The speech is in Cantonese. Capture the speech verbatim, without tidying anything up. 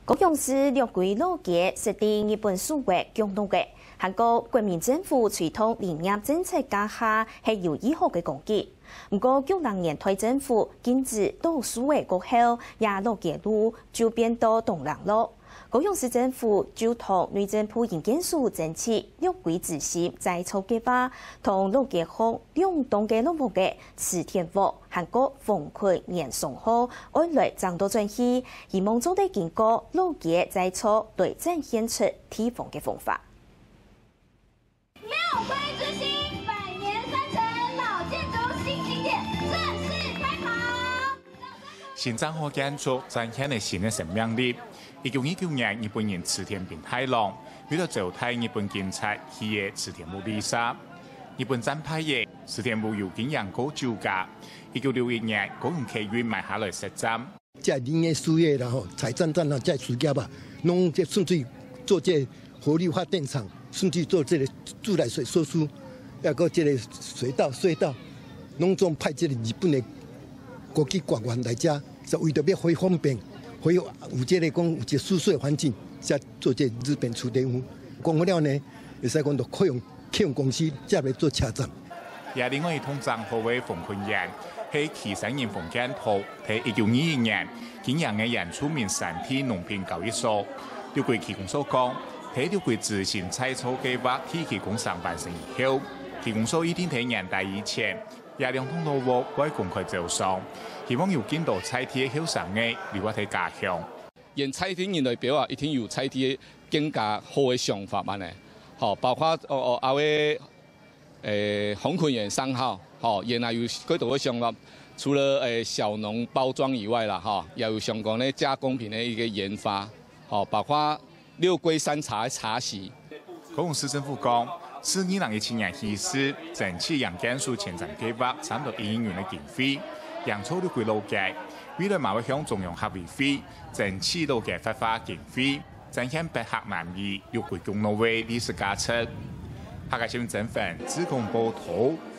高雄市六龟老街设定日本数位共同嘅，韩国国民政府传统林业政策家下系有意好嘅攻击。不过九零年代政府禁止到数位过后，也老街路就变到东廊路。高雄市政府就同内政部营建署争取六龟自行再造计划，同老街巷两栋嘅老木嘅池田屋，韩国封开严送好，爱来争到转去，希望做得经过老街再造对展现出地方嘅方法。 六龟之星，百年三成老建筑新景点正式开跑。 新站好建筑展现了新的生命力。一九一九年，日本人池田平太郎为了召集日本警察去的池田屋比赛，日本战败嘅池田屋又竟然高酒价。一九六一年，高雄客运买下来实战。 这林业事业啦吼，财政站啦，这事业啊，拢这甚至做这火力发电厂，甚至做这个自来水输出，还个这个水道隧道，拢总派这个日本的国际官员来遮，是为着要回方便。会有有这个讲有一个舒适的环境，才做这日本储电屋。讲好了呢，会使讲到可用客用公司才来做车站。 也另外一通账号为冯坤彦，喺旗山人冯建图，喺一九二一年，竟然嘅人出名山体农品交易所，六桂提供所讲，喺六桂自行采草计划提起工上半成以后，提供所一定喺年代以前。也兩通路屋會公開招商，希望有見到菜地嘅後生嘅留喺家鄉。 沿菜地人代表啊，一定有菜地更加好嘅想法嘛呢？好，包括哦哦阿位誒洪坤元商號，好，原來有幾多嘅想法，除了誒小農包裝以外啦，哈，也有相關嘅加工品嘅一個研發，好，包括六龜山茶嘅茶席。 高雄市政府講。自二零一七年起始，爭取營建署前瞻計劃差唔多一億元嘅經費，營造六龜老街，未來馬會向中央合委會爭取老街發發經費，展現百客萬意六龜公路嘅歷史價值。客家新聞整份自貢報道。